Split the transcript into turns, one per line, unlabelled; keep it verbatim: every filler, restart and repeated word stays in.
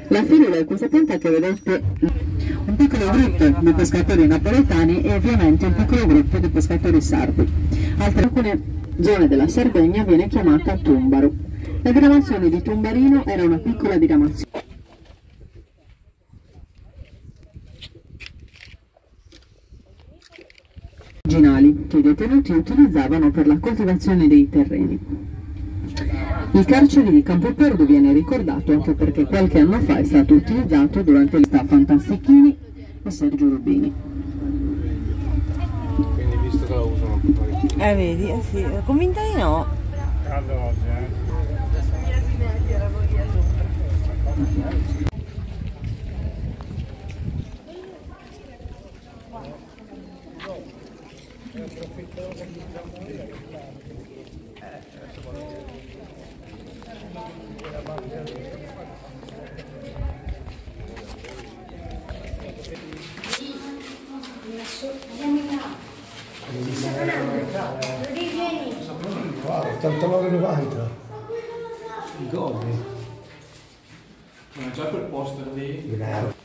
La figlia di questa pianta che vedete un piccolo gruppo di pescatori napoletani e ovviamente un piccolo gruppo di pescatori sardi. Altre alcune zone della Sardegna viene chiamata Tumbaro. La diramazione di Tumbarino era una piccola diramazione originali che i detenuti utilizzavano per la coltivazione dei terreni. Il carcere di Campoperdo viene ricordato anche perché qualche anno fa è stato utilizzato durante le sta Fantastichini e Sergio Rubini.
Quindi visto che la usano poi.
Eh vedi, eh sì, convinta di no.
Caldo oggi, eh. ottantanove e novanta i gobbi. Ma già quel poster lì.